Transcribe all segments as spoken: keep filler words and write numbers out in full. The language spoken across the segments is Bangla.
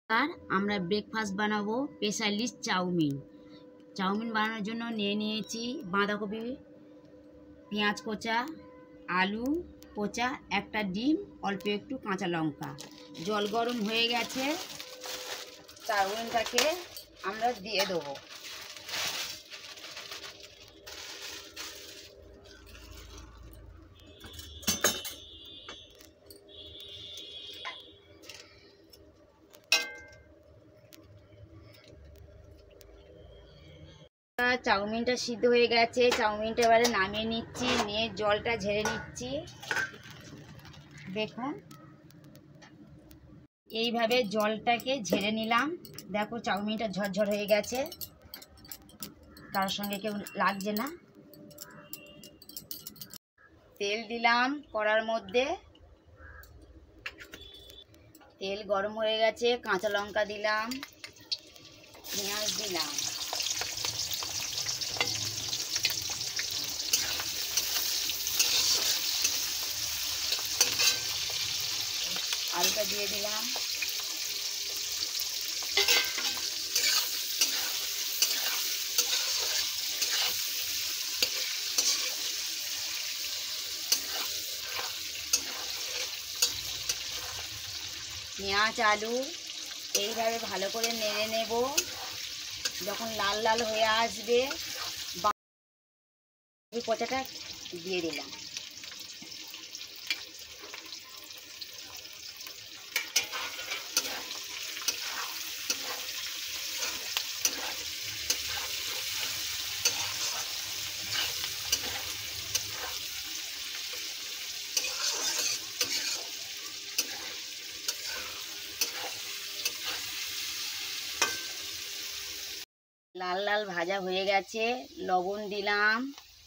আর আমরা ব্রেকফাস্ট বানাবো স্পেশালিস্ট চাউমিন। চাউমিন বানানোর জন্য নিয়ে নিয়েছি বাঁধাকপি, পেঁয়াজ কোচা, আলু কোচা, একটা ডিম, অল্প একটু কাঁচা লঙ্কা। জল গরম হয়ে গেছে, চাউমিনটাকে আমরা দিয়ে দেবো। চাউমিনটা সিদ্ধ হয়ে গেছে, চাউমিনটা এবারে নামিয়ে নিচ্ছি, নিয়ে জলটা ঝেড়ে নিচ্ছি। দেখুন এইভাবে জলটাকে ঝেড়ে নিলাম। দেখো চাউমিনটা ঝরঝর হয়ে গেছে, কারোর সঙ্গে কেউ লাগছে না। তেল দিলাম কড়ার মধ্যে, তেল গরম হয়ে গেছে, কাঁচা লঙ্কা দিলাম, পেঁয়াজ দিলাম, আলুটা দিয়ে দিলাম, পেঁয়াজ আলু এইভাবে ভালো করে নেড়ে নেব। যখন লাল লাল হয়ে আসবে বাঁধাকপি কোচাটা দিয়ে দিলাম। লাল লাল ভাজা হয়ে গেছে, লবণ দিলাম,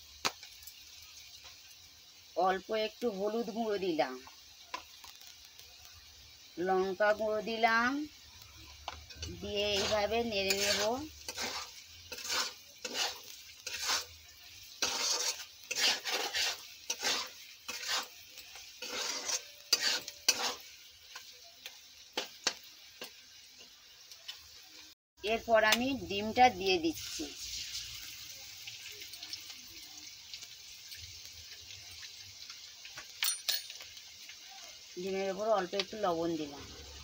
অল্প একটু হলুদ গুঁড়ো দিলাম, লঙ্কা গুঁড়ো দিলাম, দিয়ে এইভাবে নেড়ে নেব। এরপর আমি ডিমটা দিয়ে দিচ্ছি। ডিমের উপর অল্প একটু লবণ দিলাম।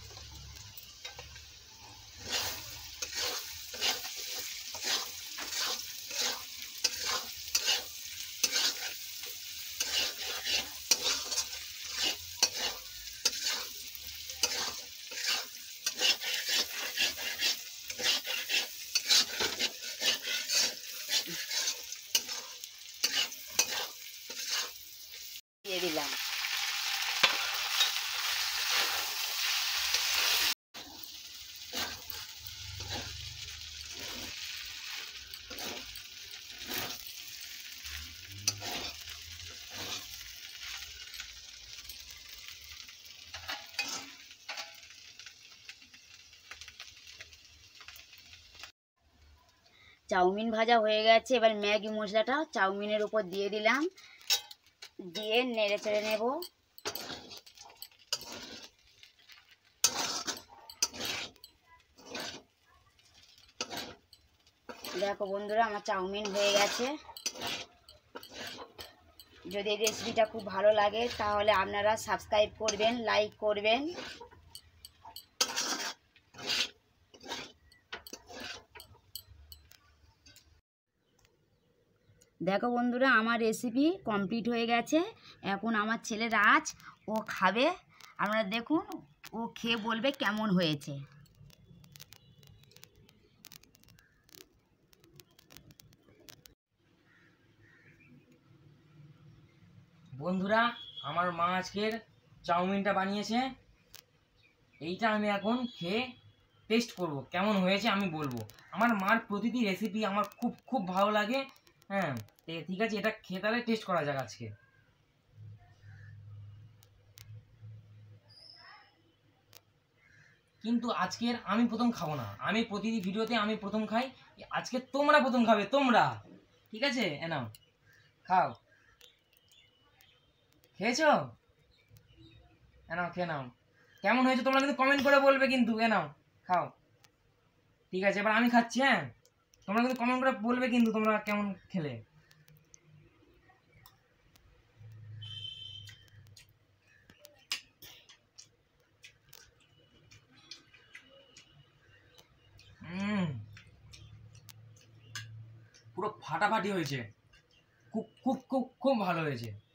দিয়ে দিলাম। চাউমিন ভাজা হয়ে গেছে, এবার ম্যাগি মশলাটা চাউমিনের উপর দিয়ে দিলাম, দিয়ে নেড়ে চেড়ে নেব। দেখো বন্ধুরা, আমার চাউমিন হয়ে গেছে। যদি এই রেসিপিটা খুব ভালো লাগে তাহলে আপনারা সাবস্ক্রাইব করবেন, লাইক করবেন। দেখো বন্ধুরা, আমার রেসিপি কমপ্লিট হয়ে গেছে। এখন আমার ছেলে রাজ, ও খাবে। আপনারা দেখুন, ও খেয়ে বলবে কেমন হয়েছে। বন্ধুরা, আমার মা আজকের চাউমিনটা বানিয়েছে, এইটা আমি এখন খেয়ে টেস্ট করব, কেমন হয়েছে আমি বলবো। আমার মার প্রতিটি রেসিপি আমার খুব খুব ভালো লাগে। হ্যাঁ, ঠিক আছে, এটা খেয়ে তাহলে টেস্ট করা যাক আজকে। কিন্তু আজকের আমি প্রথম খাবো না, আমি প্রতিটি ভিডিওতে আমি প্রথম খাই, আজকে তোমরা প্রথম খাবে, তোমরা। ঠিক আছে, এ নাও খাও। খেয়েছো? এ নাও, খেয়ে নাও। কেমন হয়েছে তোমরা কিন্তু কমেন্ট করে বলবে কিন্তু। এ নাও খাও। ঠিক আছে, এবার আমি খাচ্ছি। হ্যাঁ, তোমরা কিন্তু কমেন্ট করে বলবে কিন্তু তোমরা কেমন খেলে। হুম, পুরো ফাটাফাটি হয়েছে, খুব খুব খুব খুব ভালো হয়েছে।